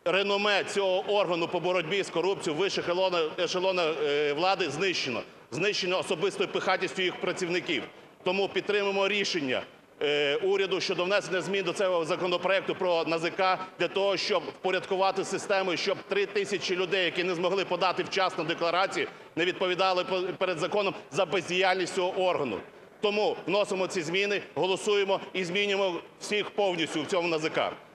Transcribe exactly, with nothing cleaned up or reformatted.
реноме цього органу по боротьбі з корупцією у вищих ешелонах влади знищено, знищено особистою пихатістю їх працівників. Тому підтримуємо рішення уряду щодо внесення змін до цього законопроекту про НАЗК для того, щоб впорядкувати систему і щоб три тисячі людей, які не змогли подати вчасно декларації, не відповідали перед законом за бездіяльність цього органу. Тому вносимо ці зміни, голосуємо і змінюємо всіх повністю в цьому НАЗК.